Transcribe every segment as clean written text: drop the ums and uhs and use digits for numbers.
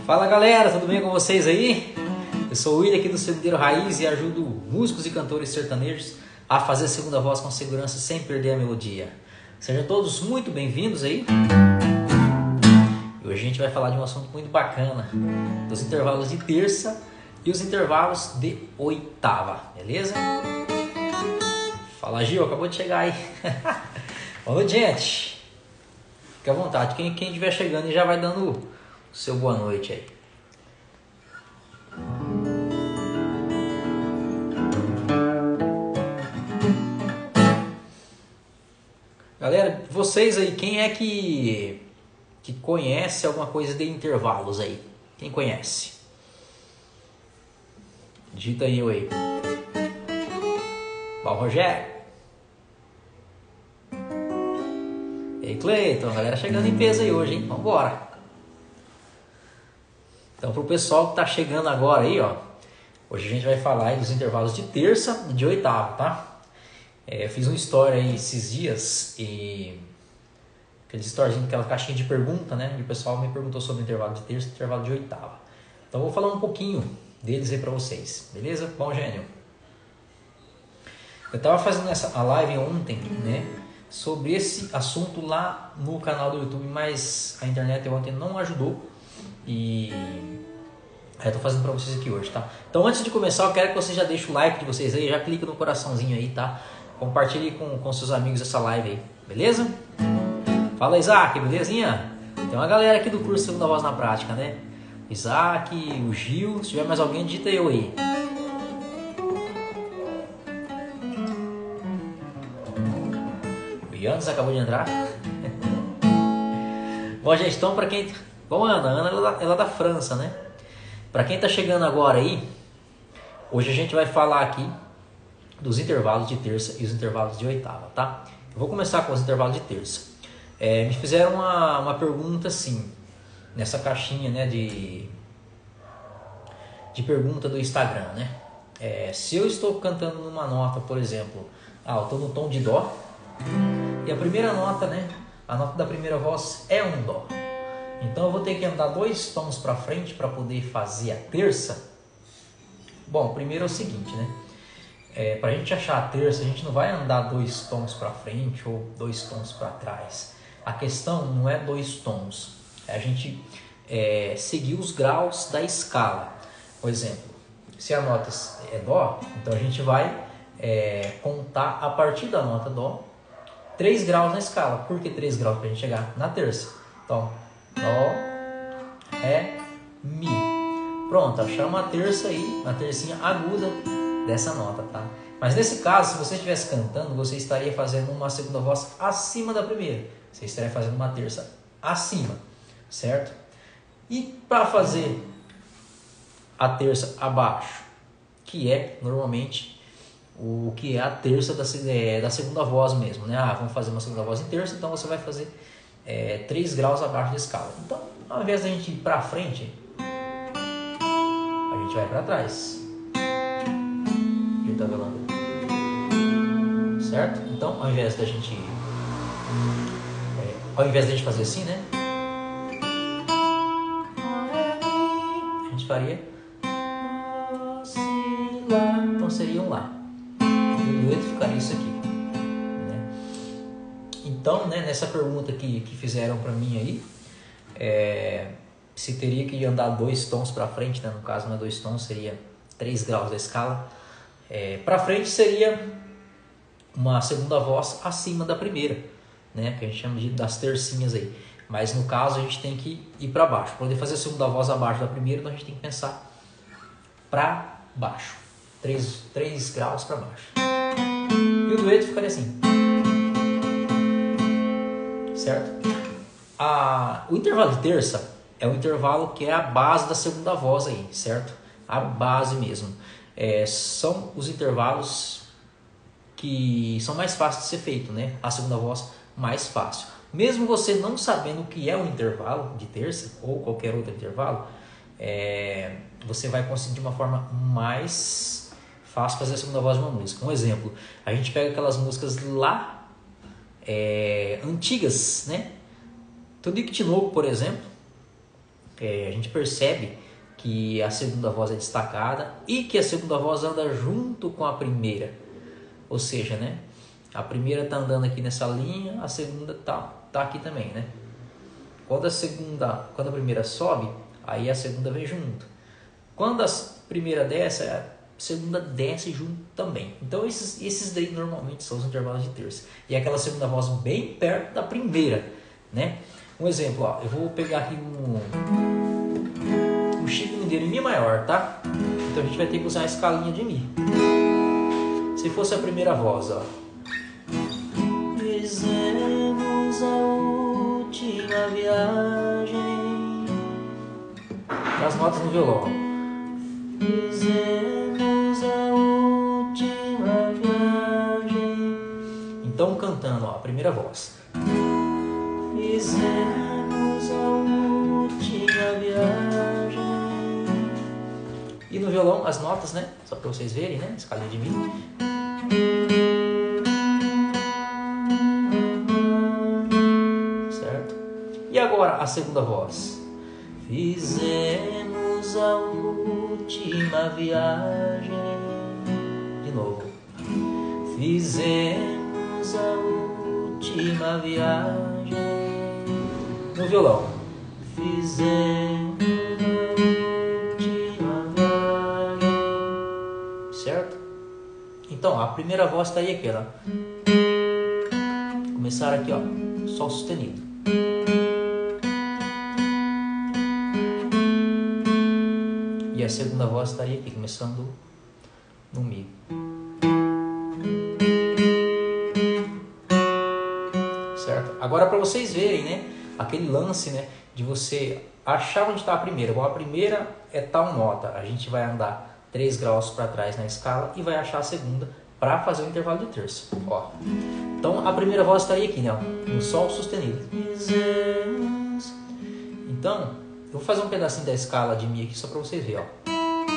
Fala galera, tudo bem com vocês aí? Eu sou o William aqui do Segundeiro Raiz e ajudo músicos e cantores sertanejos a fazer a segunda voz com segurança sem perder a melodia. Sejam todos muito bem-vindos aí. E hoje a gente vai falar de um assunto muito bacana, dos intervalos de terça e os intervalos de oitava, beleza? Fala Gil, acabou de chegar aí. Boa noite, gente. Fique à vontade, quem estiver chegando já vai dando o seu boa noite aí. Galera, vocês aí, quem é que conhece alguma coisa de intervalos aí? Quem conhece? Digita aí, aí. Bom, Rogério. E aí, Cleiton, a galera chegando em peso aí hoje, hein? Vambora. Então, pro pessoal que tá chegando agora aí, ó, hoje a gente vai falar aí dos intervalos de terça e de oitava, tá? Eu fiz uma história aí esses dias e aqueles stories, aquela caixinha de pergunta, né? E o pessoal me perguntou sobre o intervalo de terça e o intervalo de oitava. Então, eu vou falar um pouquinho deles aí pra vocês, beleza? Bom, gênio. Eu tava fazendo a live ontem, né? Sobre esse assunto lá no canal do YouTube, mas a internet ontem não ajudou e eu tô fazendo pra vocês aqui hoje, tá? Então antes de começar eu quero que vocês já deixem o like de vocês aí, já clica no coraçãozinho aí, tá? Compartilhe com seus amigos essa live aí, beleza? Fala Isaac, belezinha? Tem uma galera aqui do curso Segunda Voz na Prática, né? Isaac, o Gil, se tiver mais alguém digita eu aí. Yannis acabou de entrar. Bom, gente, então pra quem... Bom, a Ana ela é da França, né? Pra quem tá chegando agora aí, hoje a gente vai falar aqui dos intervalos de terça e os intervalos de oitava, tá? Eu vou começar com os intervalos de terça. Me fizeram uma pergunta assim, nessa caixinha, né, de pergunta do Instagram, né? Se eu estou cantando numa nota, por exemplo, eu tô no tom de dó, e a primeira nota, né? A nota da primeira voz é um dó. Então eu vou ter que andar 2 tons para frente para poder fazer a terça. Bom, primeiro é o seguinte, né? Para a gente achar a terça, a gente não vai andar 2 tons para frente ou 2 tons para trás. A questão não é 2 tons. É a gente seguir os graus da escala. Por exemplo, se a nota é dó, então a gente vai contar a partir da nota dó 3 graus na escala. Por que 3 graus? Para a gente chegar na terça. Então, dó, ré, mi. Pronto, achamos a terça aí, a tercinha aguda dessa nota, tá? Mas nesse caso, se você estivesse cantando, você estaria fazendo uma segunda voz acima da primeira. Você estaria fazendo uma terça acima, certo? E para fazer a terça abaixo, que é normalmente o que é a terça da segunda voz mesmo, né? Vamos fazer uma segunda voz em terça, então você vai fazer 3 graus abaixo da escala. Então, ao invés da gente ir para frente, a gente vai para trás. Tá falando? Certo? Então, ao invés da gente fazer assim, né? A gente faria então seria um lá. O dueto ficaria isso aqui, né? Então, né, nessa pergunta que fizeram para mim aí, se teria que andar 2 tons para frente, né? No caso não é 2 tons, seria 3 graus da escala. Para frente seria uma segunda voz acima da primeira, né? Que a gente chama das tercinhas aí. Mas no caso a gente tem que ir para baixo. Para poder fazer a segunda voz abaixo da primeira, então a gente tem que pensar para baixo. 3 graus para baixo. E o dueto ficaria assim. Certo? O intervalo de terça é o intervalo que é a base da segunda voz aí, certo? A base mesmo. São os intervalos que são mais fáceis de ser feito, né? A segunda voz mais fácil. Mesmo você não sabendo o que é um intervalo de terça ou qualquer outro intervalo, você vai conseguir de uma forma mais fácil fazer a segunda voz de uma música. Um exemplo, a gente pega aquelas músicas lá antigas, né? Tonico Tinoco, por exemplo, a gente percebe que a segunda voz é destacada e que a segunda voz anda junto com a primeira. Ou seja, né? A primeira está andando aqui nessa linha, a segunda tá aqui também, né? Quando a primeira sobe, aí a segunda vem junto. Quando a primeira desce, a segunda desce junto também. Então esses daí normalmente são os intervalos de terça. E aquela segunda voz bem perto da primeira, né? Um exemplo, ó, eu vou pegar aqui um Chico Mineiro em Mi maior, tá? Então a gente vai ter que usar a escalinha de Mi. Se fosse a primeira voz, ó. Fizemos a última viagem. As notas no violão. Fizemos a última viagem. Então cantando, ó, a primeira voz. Fizemos a última viagem. E no violão as notas, né? Só para vocês verem, né? Escalinha de Mi. Certo? E agora a segunda voz. Fizemos a última viagem. De novo. Fizemos a última viagem. No violão. Fizemos a última viagem. Certo? Então, a primeira voz está aí aqui, ó. Começar aqui, ó. Sol sustenido. E a segunda voz estaria aqui, começando no Mi. Certo? Agora, para vocês verem, né? Aquele lance, né? De você achar onde está a primeira. Bom, a primeira é tal nota. A gente vai andar 3 graus para trás na escala e vai achar a segunda para fazer o intervalo de terça. Ó. Então, a primeira voz estaria aqui, né? No Sol sustenido. Então, eu vou fazer um pedacinho da escala de Mi aqui só para vocês verem, ó.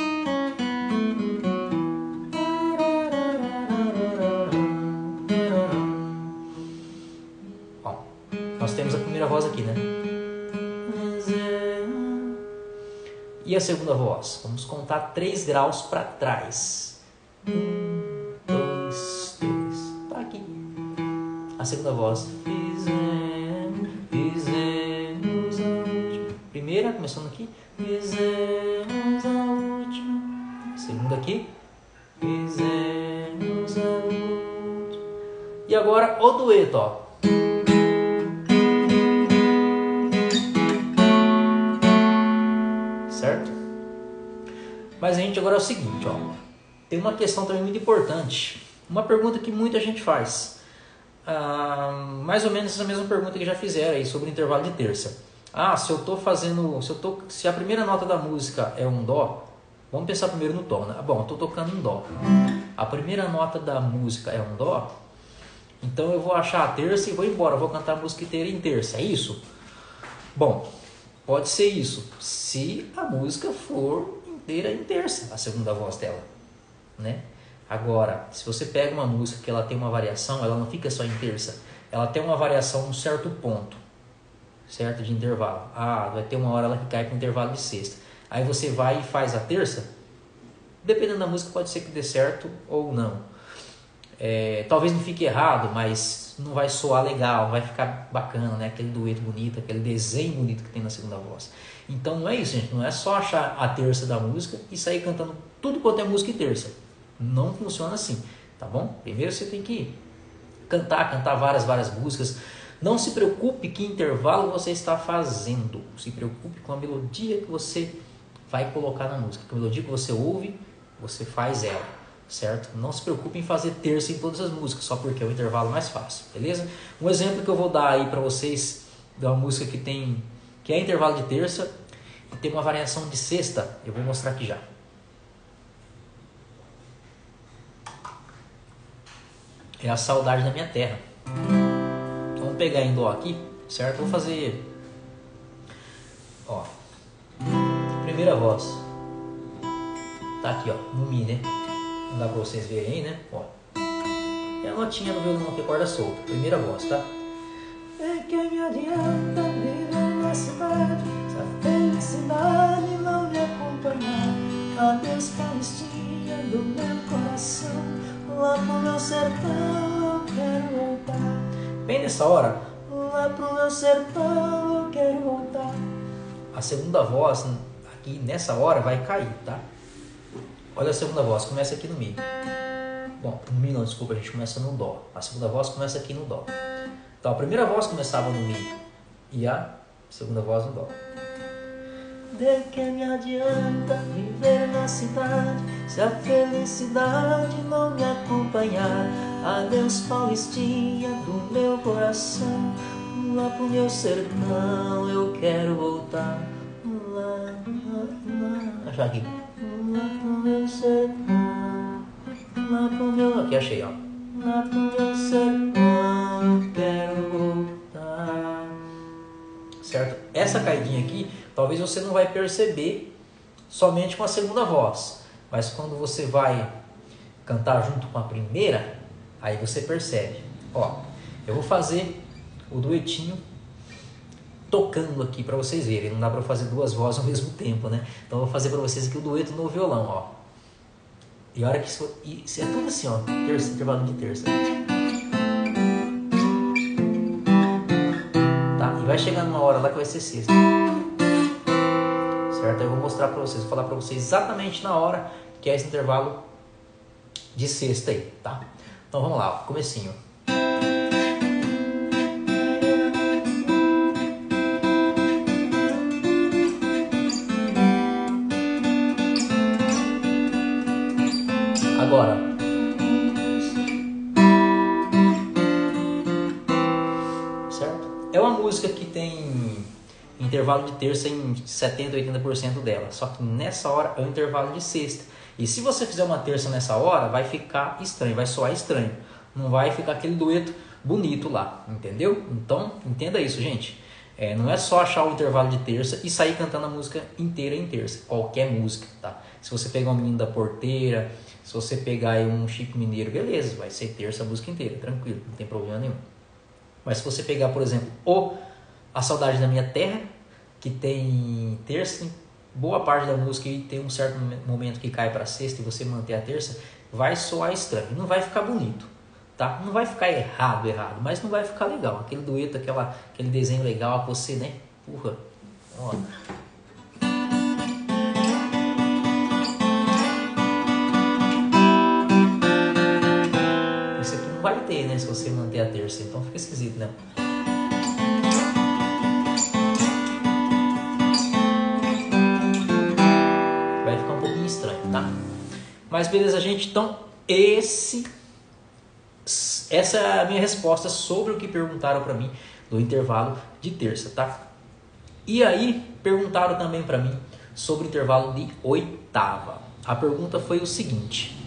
Ó. Nós temos a primeira voz aqui, né? E a segunda voz? Vamos contar 3 graus para trás. 1, 2, 3. Tá aqui. A segunda voz. Fizemos a última. Primeira, começando aqui. Fizemos a última. Segunda aqui. Fizemos a última. E agora o dueto, ó. Certo? Mas, gente, agora é o seguinte, ó. Tem uma questão também muito importante. Uma pergunta que muita gente faz. Mais ou menos essa mesma pergunta que já fizeram aí sobre o intervalo de terça. Se a primeira nota da música é um Dó, vamos pensar primeiro no tom, né? Bom, eu estou tocando um Dó. A primeira nota da música é um Dó, então eu vou achar a terça e vou embora. Eu vou cantar a música inteira em terça, é isso? Bom, pode ser isso, se a música for inteira em terça, a segunda voz dela, né? Agora, se você pega uma música que ela tem uma variação, ela não fica só em terça, ela tem uma variação num certo ponto, certo? De intervalo. Vai ter uma hora ela que cai para o intervalo de sexta. Aí você vai e faz a terça, dependendo da música pode ser que dê certo ou não. Talvez não fique errado, mas não vai soar legal, não vai ficar bacana, né? Aquele dueto bonito, aquele desenho bonito que tem na segunda voz. Então não é isso, gente. Não é só achar a terça da música e sair cantando tudo quanto é música em terça. Não funciona assim, tá bom? Primeiro você tem que cantar várias músicas. Não se preocupe que intervalo você está fazendo. Se preocupe com a melodia que você vai colocar na música. A melodia que você ouve, você faz ela, certo? Não se preocupe em fazer terça em todas as músicas, só porque é o intervalo mais fácil, beleza? Um exemplo que eu vou dar aí para vocês de uma música que é intervalo de terça e tem uma variação de sexta, eu vou mostrar aqui já. É a Saudade da Minha Terra. Vamos pegar em Dó aqui, certo? Vou fazer, ó, primeira voz. Tá aqui, ó, no Mi, né? Não dá pra vocês verem aí, né? Ó. E a notinha do violão que é corda solta. Primeira voz, tá? É que me adianta viver na cidade, essa felicidade do meu coração, lá pro meu sertão eu quero voltar. Bem nessa hora, lá pro meu sertão eu quero voltar. A segunda voz aqui nessa hora vai cair, tá? Olha a segunda voz, começa aqui no Mi. Bom, no Mi não, desculpa, a gente começa no Dó. A segunda voz começa aqui no Dó. Então a primeira voz começava no Mi e a segunda voz no Dó. De que me adianta viver na cidade se a felicidade não me acompanhar? Adeus, Paulistinha do meu coração, lá pro meu sertão eu quero voltar. Lá, achar aqui. Lá pro meu sertão, lá pro meu... Aqui achei, ó. Lá pro meu sertão eu quero voltar. Certo? Essa caidinha aqui, talvez você não vai perceber somente com a segunda voz, mas quando você vai cantar junto com a primeira, aí você percebe. Ó, eu vou fazer o duetinho tocando aqui para vocês verem. Não dá para fazer duas vozes ao mesmo tempo, né? Então eu vou fazer para vocês aqui o dueto no violão, ó. E a hora que isso é tudo assim, ó, terça, intervalo de terça. Tá? E vai chegar numa hora lá que vai ser sexta. Certo? Eu vou mostrar para vocês, vou falar para vocês exatamente na hora que é esse intervalo de sexta aí, tá? Então vamos lá, ó, comecinho. Agora, certo? É uma música que tem intervalo de terça em 70, 80% dela. Só que nessa hora é o intervalo de sexta. E se você fizer uma terça nessa hora, vai ficar estranho, vai soar estranho. Não vai ficar aquele dueto bonito lá, entendeu? Então, entenda isso, gente. Não é só achar o intervalo de terça e sair cantando a música inteira em terça. Qualquer música, tá? Se você pegar um Menino da Porteira, se você pegar aí um Chico Mineiro, beleza, vai ser terça a música inteira, tranquilo, não tem problema nenhum. Mas se você pegar, por exemplo, A Saudade da Minha Terra, que tem terça, tem boa parte da música e tem um certo momento que cai para sexta e você manter a terça, vai soar estranho, não vai ficar bonito, tá? Não vai ficar errado, mas não vai ficar legal. Aquele dueto, aquele desenho legal que você, né? Porra, ó. Vai ter, né, se você manter a terça, então fica esquisito, né? Vai ficar um pouquinho estranho, tá? Mas beleza, gente, então essa é a minha resposta sobre o que perguntaram para mim do intervalo de terça, tá? E aí perguntaram também para mim sobre o intervalo de oitava. A pergunta foi o seguinte: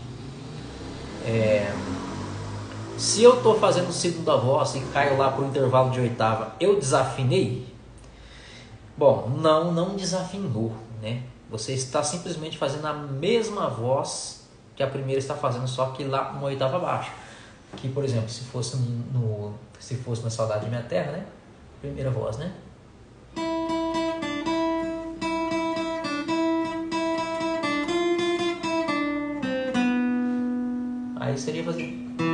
se eu estou fazendo segunda voz e caio lá para o intervalo de oitava, eu desafinei? Bom, não desafinou, né? Você está simplesmente fazendo a mesma voz que a primeira está fazendo, só que lá uma oitava abaixo. Que, por exemplo, se fosse na Saudade da Minha Terra, né? Primeira voz, né? Aí seria fazer...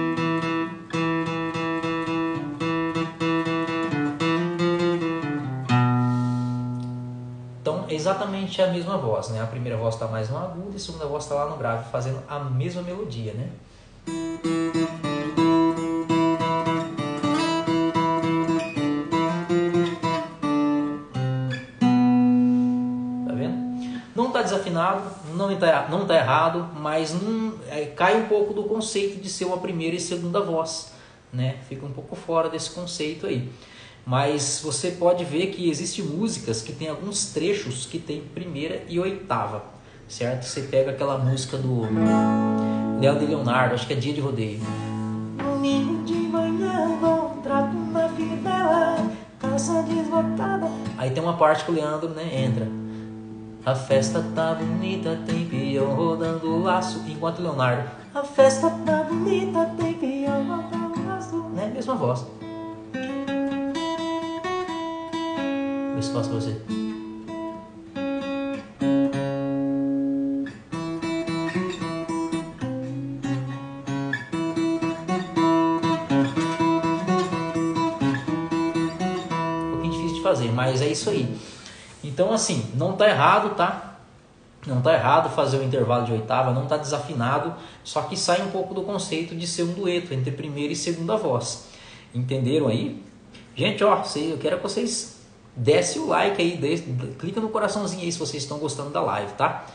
Exatamente a mesma voz, né? A primeira voz está mais no agudo e a segunda voz está lá no grave, fazendo a mesma melodia, né? Tá vendo? Não está desafinado, não tá errado, mas cai um pouco do conceito de ser uma primeira e segunda voz, né? Fica um pouco fora desse conceito aí. Mas você pode ver que existem músicas que tem alguns trechos que tem primeira e oitava, certo? Você pega aquela música do Léo de Leonardo, acho que é Dia de Rodeio. Domingo de manhã, bom trato uma fivela, calça desbotada. Aí tem uma parte que o Leandro, né, entra. A festa tá bonita, tem peão rodando o laço, enquanto o Leonardo. A festa tá bonita, tem peão rodando o laço, né? Mesma voz. Vou ver se faço pra você. mas é isso aí. Então assim, não tá errado, tá? Não tá errado fazer o intervalo de oitava, não tá desafinado, só que sai um pouco do conceito de ser um dueto entre primeira e segunda voz. Entenderam aí? Gente, ó, eu quero que vocês dessem o like aí, clica no coraçãozinho aí se vocês estão gostando da live, tá?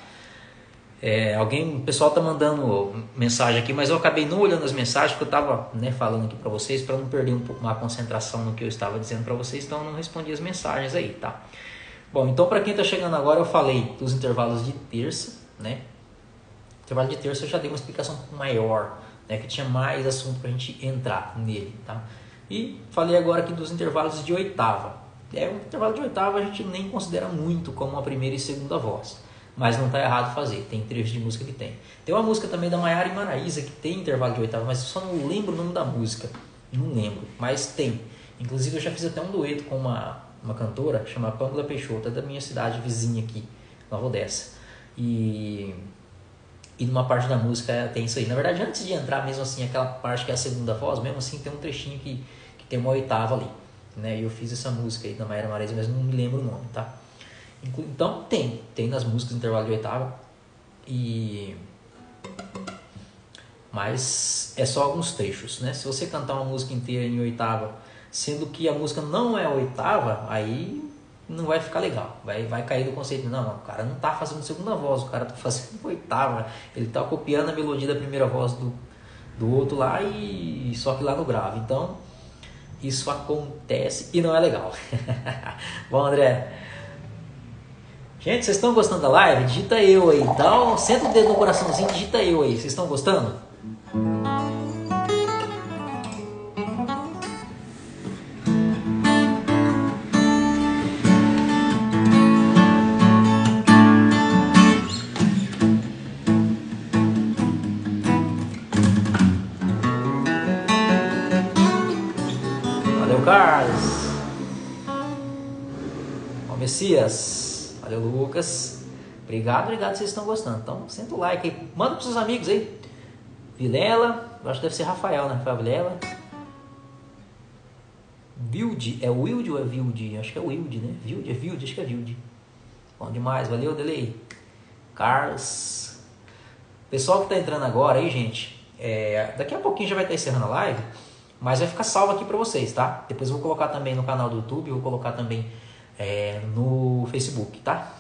O pessoal tá mandando mensagem aqui, mas eu acabei não olhando as mensagens porque eu tava, né, falando aqui para vocês para não perder uma concentração no que eu estava dizendo para vocês, então eu não respondi as mensagens aí, tá? Bom, então para quem tá chegando agora, eu falei dos intervalos de terça, né? Intervalo de terça eu já dei uma explicação um pouco maior, né, que tinha mais assunto pra gente entrar nele, tá? E falei agora aqui dos intervalos de oitava. O intervalo de oitava a gente nem considera muito como a primeira e segunda voz, mas não está errado fazer, tem trechos de música que tem. Tem uma música também da Maiara e Maraísa que tem intervalo de oitava, mas eu só não lembro o nome da música, não lembro, mas tem. Inclusive eu já fiz até um dueto com uma cantora chamada Pâmela Peixoto, é da minha cidade vizinha aqui, Nova Odessa. E numa parte da música tem isso aí. Na verdade, antes de entrar mesmo assim, aquela parte que é a segunda voz, mesmo assim tem um trechinho que tem uma oitava ali, né? E eu fiz essa música aí da Maiara e Maraísa, mas não me lembro o nome, tá? Então tem nas músicas intervalo de oitava, mas é só alguns trechos, né? Se você cantar uma música inteira em oitava, sendo que a música não é oitava, aí não vai ficar legal, vai cair do conceito, não, o cara não tá fazendo segunda voz, o cara tá fazendo oitava, ele tá copiando a melodia da primeira voz do outro lá, e só que lá no grave. Então isso acontece e não é legal. Bom, André, gente, vocês estão gostando da live? Digita eu aí, então senta o dedo no coraçãozinho, digita eu aí. Vocês estão gostando? Valeu, Carlos. Ó, Messias. Valeu, Lucas. Obrigado que vocês estão gostando. Então, senta o like aí. Manda para seus amigos aí. Vilela. Eu acho que deve ser Rafael, né? Rafael Vilela. Vilde. É Wilde ou é Vilde? Acho que é Wilde, né? Vilde, é Vilde. Acho que é Vilde. Bom demais. Valeu, Delei. Carlos. Pessoal que tá entrando agora aí, gente. Daqui a pouquinho já vai estar encerrando a live. Mas vai ficar salvo aqui para vocês, tá? Depois eu vou colocar também no canal do YouTube. Vou colocar também no Facebook, tá?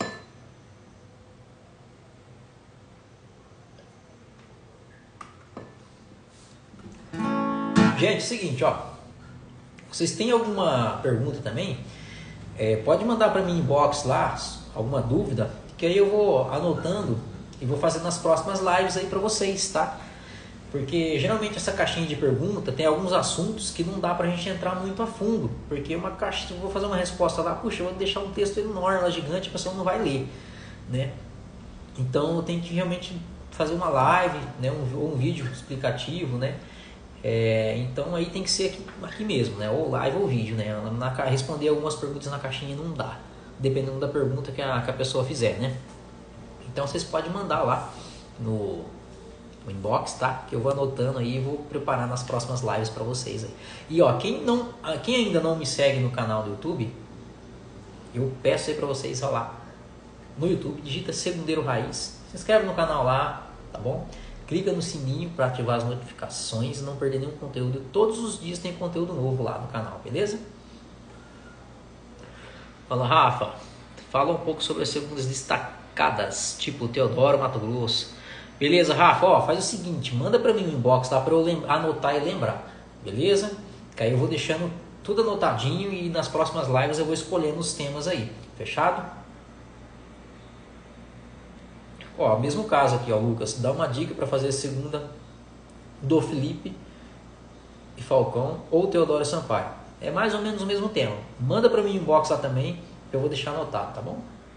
Gente, é o seguinte, ó. Vocês têm alguma pergunta também? Pode mandar para mim inbox lá, alguma dúvida, que aí eu vou anotando e vou fazendo nas próximas lives aí para vocês, tá? Porque geralmente essa caixinha de pergunta tem alguns assuntos que não dá pra gente entrar muito a fundo. Porque uma caixa, eu vou fazer uma resposta lá, puxa, eu vou deixar um texto enorme lá, gigante, a pessoa não vai ler, né? Então eu tenho que realmente fazer uma live, né? Um vídeo explicativo, né? Então aí tem que ser aqui mesmo, né? Ou live ou vídeo, né? Responder algumas perguntas na caixinha não dá, dependendo da pergunta que a pessoa fizer, né? Então vocês podem mandar lá no inbox, tá? Que eu vou anotando aí e vou preparar nas próximas lives para vocês aí. E ó, quem ainda não me segue no canal do YouTube, eu peço aí para vocês lá no YouTube, digita Segundeiro Raiz, se inscreve no canal lá, tá bom? Clica no sininho para ativar as notificações e não perder nenhum conteúdo. Todos os dias tem conteúdo novo lá no canal, beleza? Fala, Rafa, fala um pouco sobre as segundas destacadas, tipo Teodoro, Mato Grosso. Beleza, Rafa? Ó, faz o seguinte, manda para mim no inbox, tá? Para eu anotar e lembrar, beleza? Que aí eu vou deixando tudo anotadinho e nas próximas lives eu vou escolhendo os temas aí, fechado? Ó, mesmo caso aqui, ó, Lucas, dá uma dica para fazer a segunda do Felipe e Falcão ou Teodoro Sampaio. É mais ou menos o mesmo tema. Manda para mim no inbox lá também, eu vou deixar anotado, tá bom?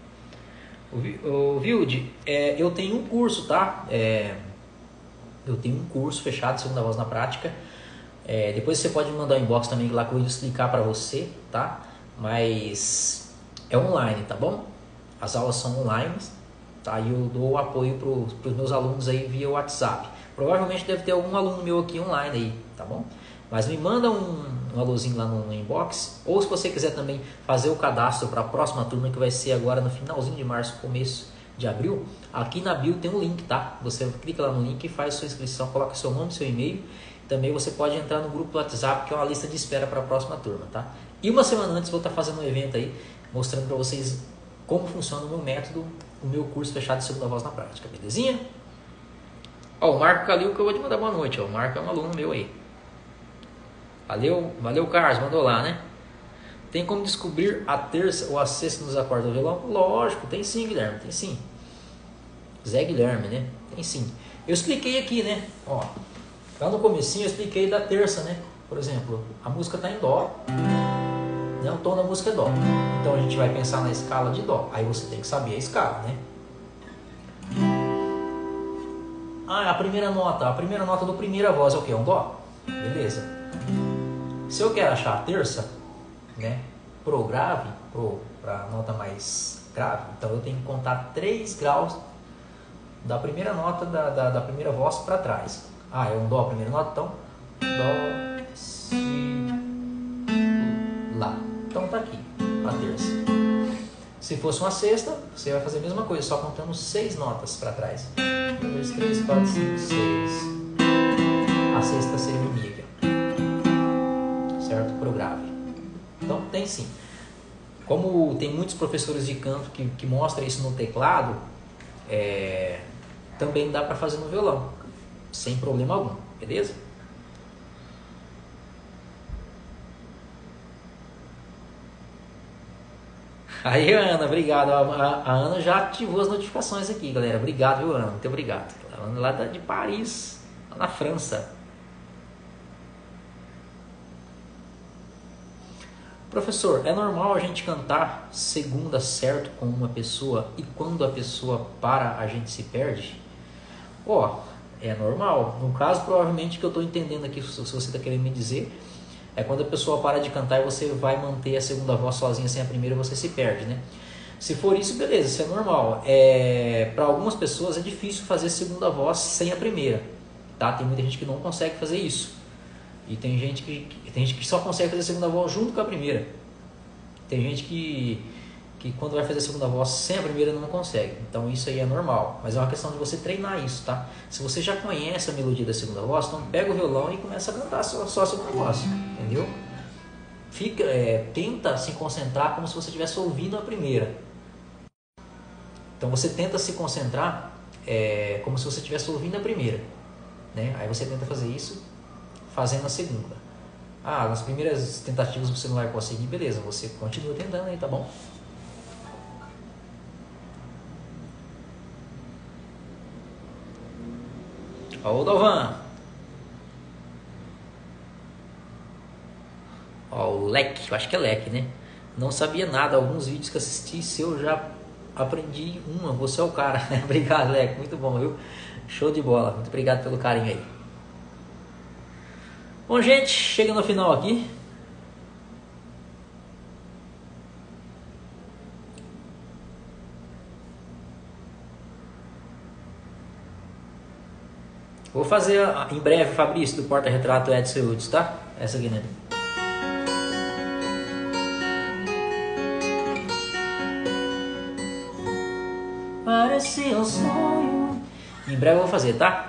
O Vilde, eu tenho um curso, tá? Eu tenho um curso fechado, Segunda Voz na Prática. Depois você pode me mandar um inbox também lá que eu vou explicar para você, tá? Mas é online, tá bom? As aulas são online, tá? E eu dou apoio para os meus alunos aí via WhatsApp. Provavelmente deve ter algum aluno meu aqui online aí, tá bom? Mas me manda um um alôzinho lá no inbox. Ou se você quiser também fazer o cadastro para a próxima turma, que vai ser agora no finalzinho de março, começo de abril, aqui na bio tem um link, tá? Você clica lá no link e faz sua inscrição, coloca seu nome, seu e-mail. Também você pode entrar no grupo do WhatsApp, que é uma lista de espera para a próxima turma, tá? E uma semana antes vou estar fazendo um evento aí, mostrando para vocês como funciona o meu método, o meu curso fechado de segunda voz na prática, belezinha? Ó, o Marco Calil que eu vou te mandar boa noite, ó. O Marco é um aluno meu aí. Valeu Carlos, mandou lá, né? Tem como descobrir a terça ou a sexta nos acordes do violão? Lógico, tem sim, Guilherme, tem sim. Zé Guilherme, né? Tem sim. Eu expliquei aqui, né? Ó, lá no comecinho eu expliquei da terça, né? Por exemplo, a música tá em dó, né? O tom da música é dó. Então a gente vai pensar na escala de dó. Aí você tem que saber a escala, né? Ah, a primeira nota do primeira voz é o quê? É um dó? Beleza. Se eu quero achar a terça, né, pro grave, pra nota mais grave, então eu tenho que contar 3 graus da primeira nota da primeira voz para trás. Ah, é um dó a primeira nota, então dó, si, lá. Então tá aqui, a terça. Se fosse uma sexta, você vai fazer a mesma coisa, só contando 6 notas para trás. 1, 2, 3, 4, 5, 6. A sexta seria o Mi aqui, ó. Certo? Pro grave. Então tem sim. Como tem muitos professores de canto que mostram isso no teclado, também dá para fazer no violão, sem problema algum, beleza? Aí, Ana, obrigado. A Ana já ativou as notificações aqui, galera. Obrigado, viu, Ana? Muito obrigado. A Ana lá de Paris, lá na França. Professor, é normal a gente cantar segunda certo com uma pessoa e quando a pessoa para, a gente se perde? Ó, é normal. No caso, provavelmente, que eu estou entendendo aqui, se você está querendo me dizer, é quando a pessoa para de cantar e você vai manter a segunda voz sozinha sem a primeira, você se perde, né? Se for isso, beleza, isso é normal. Para algumas pessoas é difícil fazer segunda voz sem a primeira, tá? Tem muita gente que não consegue fazer isso. E tem gente que só consegue fazer a segunda voz junto com a primeira. Tem gente que quando vai fazer a segunda voz sem a primeira não consegue. Então isso aí é normal. Mas é uma questão de você treinar isso, tá? Se você já conhece a melodia da segunda voz, então pega o violão e começa a cantar só a segunda voz. Entendeu? Tenta se concentrar como se você estivesse ouvindo a primeira. Então você tenta se concentrar como se você estivesse ouvindo a primeira, né? Aí você tenta fazer isso fazendo a segunda. Ah, nas primeiras tentativas você não vai conseguir, beleza, você continua tentando aí, tá bom? Ó o Dovan. Ó o Leque, eu acho que é Leque, né? Não sabia nada, alguns vídeos que assisti seu já aprendi uma, você é o cara. Obrigado, Leque, muito bom, viu? Show de bola, muito obrigado pelo carinho aí. Bom, gente, chegando ao final aqui. Vou fazer em breve, Fabrício, do Porta-Retrato Edson Hudson, tá? Essa aqui, né? Parecia um sonho. Em breve eu vou fazer, tá?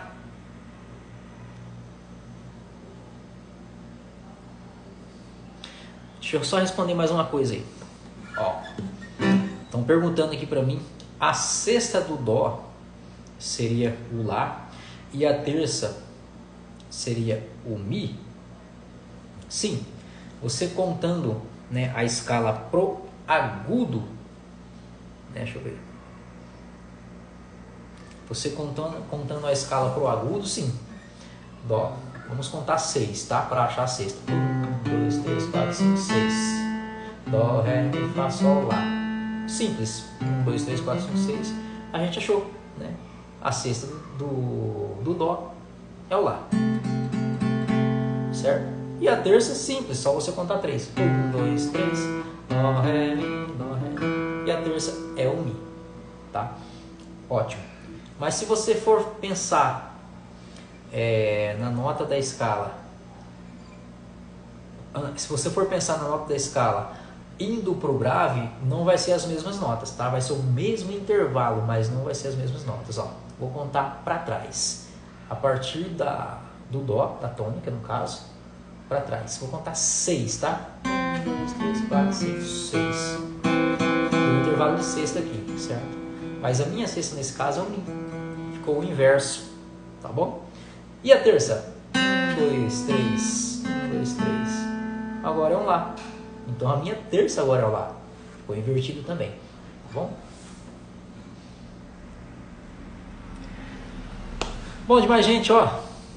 Deixa eu só responder mais uma coisa aí. Ó, estão perguntando aqui pra mim, a sexta do dó seria o lá e a terça seria o mi? Sim, você contando, né, a escala pro agudo, né, deixa eu ver. Você contando a escala pro agudo, sim. Dó. Vamos contar 6, tá? Para achar a sexta. 1, 2, 3, 4, 5, 6. Dó, ré, mi, fá, sol, lá. Simples. 1, 2, 3, 4, 5, 6. A gente achou, né? A sexta do dó é o lá. Certo? E a terça, simples. Só você contar 3. 1, 2, 3. Dó, ré, mi, dó, ré, mi. E a terça é o mi. Tá? Ótimo. Mas se você for pensar na nota da escala, se você for pensar na nota da escala indo para o grave, não vai ser as mesmas notas, tá? Vai ser o mesmo intervalo, mas não vai ser as mesmas notas, ó. Vou contar para trás. A partir do dó, da tônica no caso, para trás. Vou contar 6, tá? 1, 2, 3, 4, 5, 6. O intervalo de sexta aqui, certo? Mas a minha sexta nesse caso é o Mi. Ficou o inverso, tá bom? E a terça? 1, 2, 3. 1, 2, 3. Agora é um Lá. Então a minha terça agora é o Lá. Ficou invertido também, tá bom? Bom demais, gente, ó.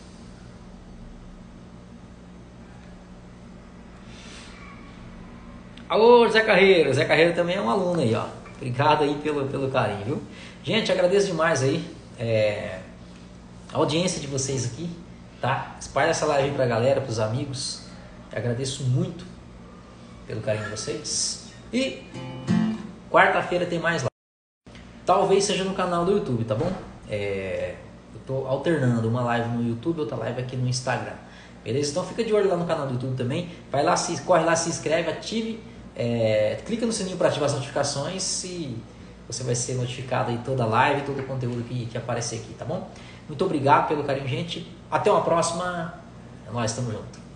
Alô, Zé Carreiro. Zé Carreiro também é um aluno aí, ó. Obrigado aí pelo carinho, viu? Gente, agradeço demais aí a audiência de vocês aqui, tá? Espalha essa live aí pra galera, pros amigos. Eu agradeço muito pelo carinho de vocês. E quarta-feira tem mais live. Talvez seja no canal do YouTube, tá bom? Eu tô alternando uma live no YouTube e outra live aqui no Instagram. Beleza? Então fica de olho lá no canal do YouTube também. Vai lá, corre lá, se inscreve, ative, clica no sininho para ativar as notificações e você vai ser notificado aí toda a live, todo o conteúdo que aparecer aqui, tá bom? Muito obrigado pelo carinho, gente. Até uma próxima. Nós estamos juntos.